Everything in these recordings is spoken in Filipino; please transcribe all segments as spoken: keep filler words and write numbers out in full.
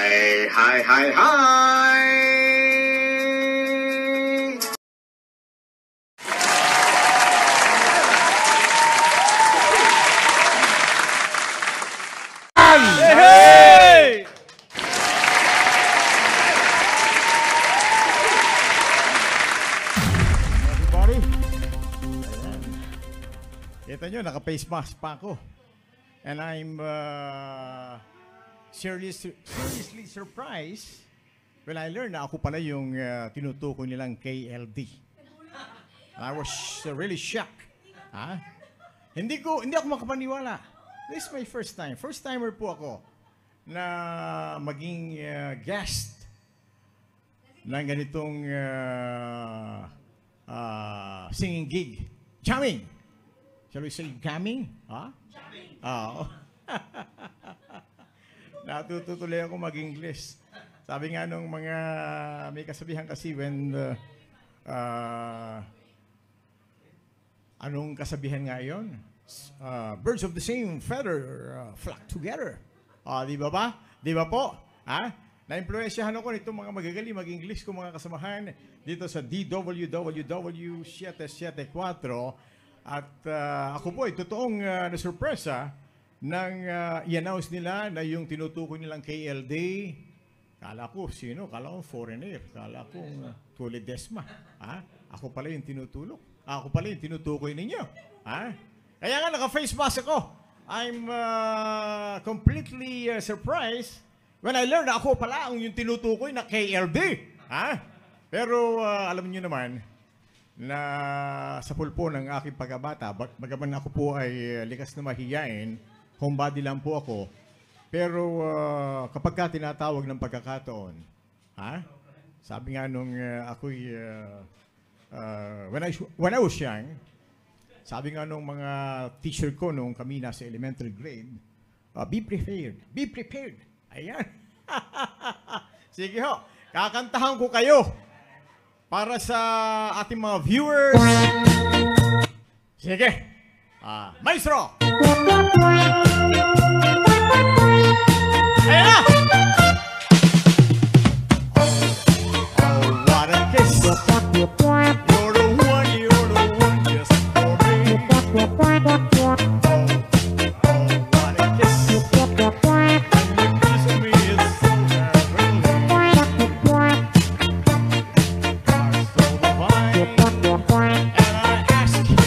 Hi, hi, hi, hi! Hey! Everybody, ayan. Kita nyo, naka-face mask pa ako. And I'm uh, seriously, seriously surprised when I learned na ako pala yung uh, tinutukoy nilang K L D. I was uh, really shocked. Ha? Hindi ko, hindi ako makapaniwala. This is my first time. First timer po ako na maging uh, guest ng ganitong uh, uh, singing gig. Jamming! Shall we say jamming? Ha? Jamming! Oo. Natututuloy ako mag-English. Sabi nga nung mga may kasabihan kasi when uh, uh, anong kasabihan nga yun? Uh, birds of the same feather uh, flock together. Uh, di ba ba? Di ba po? Ha? Na-impluensyahan ako nitong mga magagaling mag-English ko mga kasamahan dito sa D W W W seven seven four. At uh, ako po ay totoong uh, nasurpresa nang uh, i-announce nila na yung tinutukoy nilang K L D. Kala ko, sino? Kala ko foreigner. Kala ko uh, Tulid Desma. Ha? Ako pala yung tinutulok. Ako pala yung tinutukoy ninyo. Ha? Kaya nga, naka-face mask ako. I'm uh, completely uh, surprised when I learned na ako pala ang yung tinutukoy na K L D. Ha? Pero uh, alam niyo naman na sa pulpo ng aking pagkabata, bagaman ako po ay uh, likas na mahiyain, homebody lang po ako. Pero uh, kapag ka tinatawag ng pagkakataon, ha? Sabi nga nung uh, ako'y, uh, uh, when, I, when I was young, sabi nga nung mga teacher ko nung kami nasa elementary grade, uh, be prepared, be prepared. Ayan. Sige ho, kakantahan ko kayo para sa ating mga viewers. Sige. Uh, Maestro! Ayan na! Oh, what a kiss! You're the one, you're the one just for me. Oh, oh, what a kiss! And you kiss me, it's so heavenly. You're so divine. And I ask you,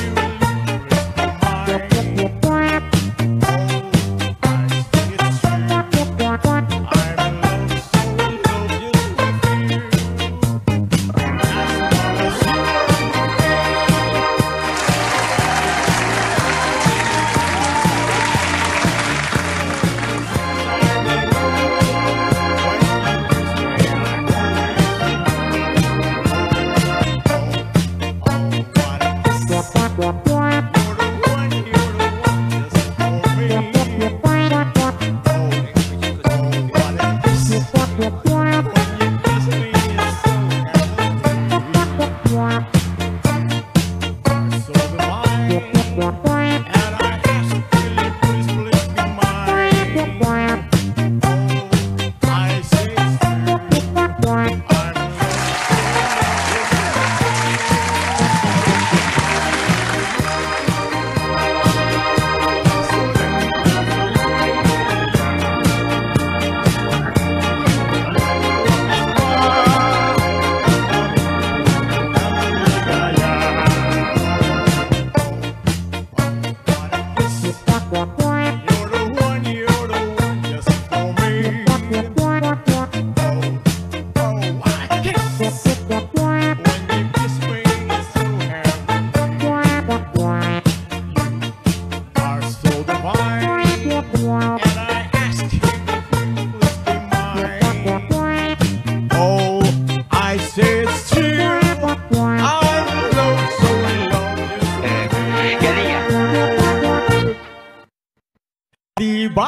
Diba?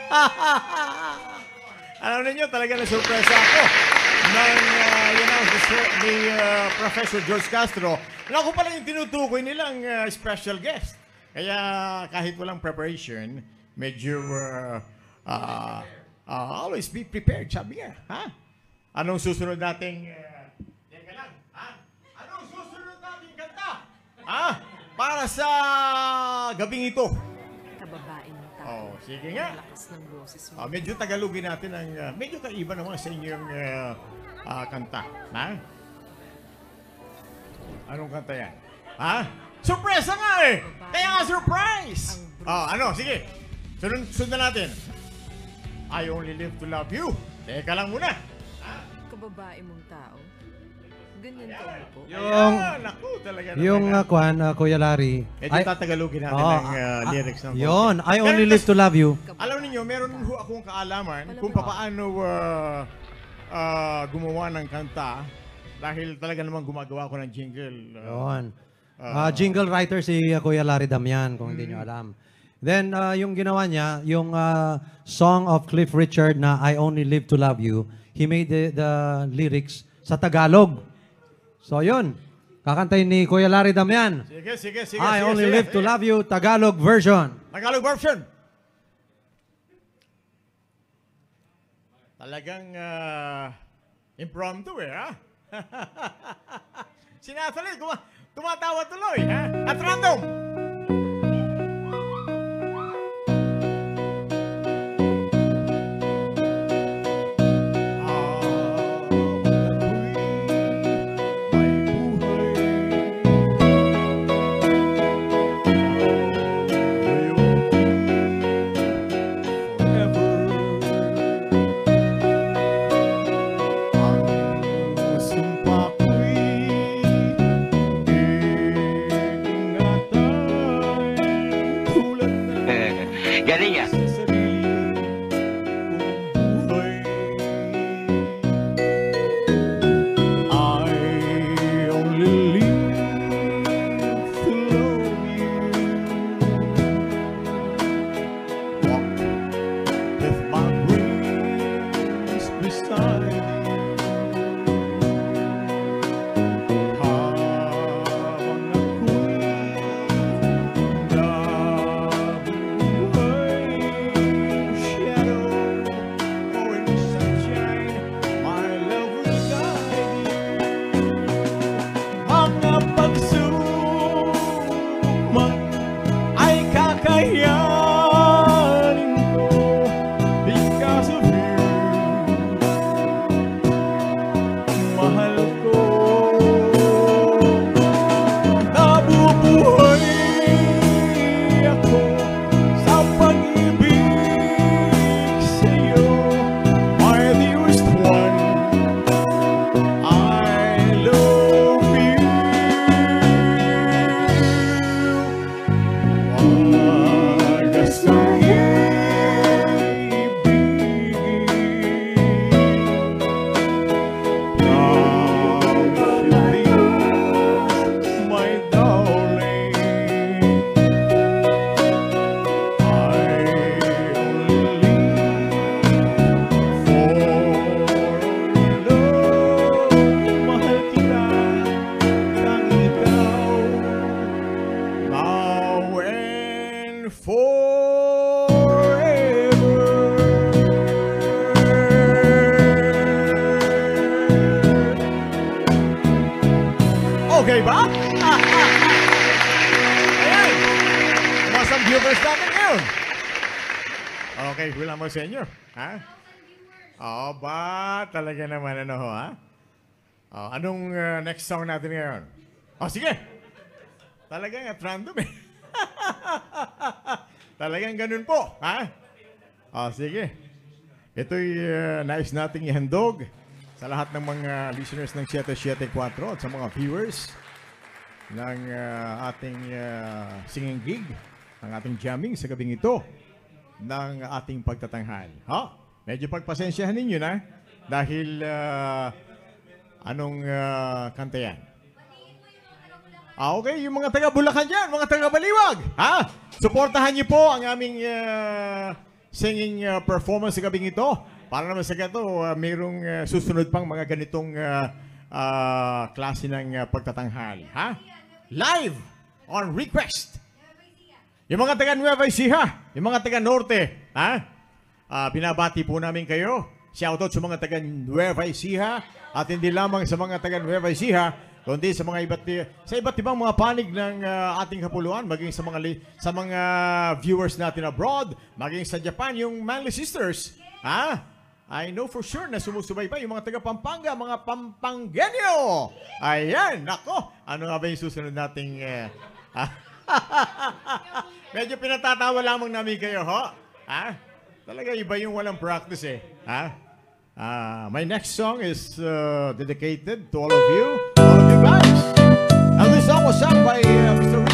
Alam ninyo, talaga na-surpresa ako nang uh, i-announce ni uh, Professor George Castro na ako pala yung tinutukoy nilang uh, special guest. Kaya kahit walang preparation, medyo uh, uh, Ah, always be prepared, sabi nga. Ha? Anong susunod nating... Uh, teka lang, ha? Anong susunod nating kanta? Ha? Para sa gabing ito. Kababae ng tao. Oh, sige nga. Lakas ng boses mo. Ah, medyo tagalogin natin ang... Uh, medyo kaiba naman sa inyong uh, uh, kanta. Ha? Anong kanta yan? Ha? Surpresa nga eh! Kaya nga surprise! Oh, ano? Sige. Sunod, sundan natin. I only live to love you. Teka lang muna. Kababae mong tao. Ganyan ka mo po. Yung, Ayan, naku, talaga naman. yung uh, kwan, uh, Kuya Larry. Medyo tatagalogin natin Oo, ang uh, ah, lyrics ng Yun, I Pero only tas- live to love you. Alam niyo, meron ho akong kaalaman Alam kung mo. paano uh, uh, gumawa ng kanta dahil talaga namang gumagawa ko ng jingle. Uh, Yun. Uh, jingle writer si uh, Kuya Larry Damian, kung hindi nyo alam. Then, uh, yung ginawa niya, yung uh, song of Cliff Richard na I Only Live to Love You, he made the, the lyrics sa Tagalog. So, yun. Kakantayin ni Kuya Larry Damian. Sige, sige, sige. I sige, Only sige, Live to sige. Love You, Tagalog version. Tagalog version. Talagang uh, impromptu eh, ha? Sinasali, tuma tumatawa tuloy, ha? At random. Galing ah. I only live to love you. Walk with my dreams beside you. Habang ako'y nabuhay, shadow or in the sunshine, my love will guide you. Mga pagsubok ay kakayanin ko because of you. Mahal ko, nabubuhay ako sa pag-ibig sa'yo, my dearest one. I love you. Wagas Okay ba? Ayan! Mga some viewers natin ngayon. Okay, wala mo sa inyo. Ha? Oo ba? Talaga naman ano ho, ha? Oh, anong uh, next song natin ngayon? Oh, sige! Talagang at random eh. Talagang ganun po, ha? Oh, sige. Ito'y uh, nais nating ihandog sa lahat ng mga listeners ng seven seven four at sa mga viewers ng uh, ating uh, singing gig, ng ating jamming sa gabing ito ng ating pagtatanghal. Ha? Medyo pagpasensyahan ninyo na dahil uh, anong uh, kanta yan? Ah, okay, yung mga taga Bulacan dyan, mga taga Baliwag, ha? Suportahan niyo po ang aming uh, singing uh, performance sa gabing ito. Para naman sa gato, uh, mayroong uh, susunod pang mga ganitong uh, uh, klase ng uh, pagtatanghal. Ha? Live on request. Yung mga taga Nueva Ecija, yung mga taga Norte, ha? Ah, binabati po namin kayo. Shoutout sa mga taga Nueva Ecija at hindi lamang sa mga taga Nueva Ecija, kundi sa mga iba't sa iba't ibang mga panig ng ah, ating kapuluan, maging sa mga li- sa mga viewers natin abroad, maging sa Japan, yung Manly Sisters. Ha? I know for sure na sumusubaybay yung mga taga Pampanga, mga Pampanggenyo. Ayan, nako. Ano nga ba yung susunod nating eh, ah? Medyo pinatatawa lamang namin kayo, ho? Ha? Talaga iba yung walang practice eh. Ha? Ah, my next song is uh, dedicated to all of you, all of you guys. And this song was sung by uh, Mister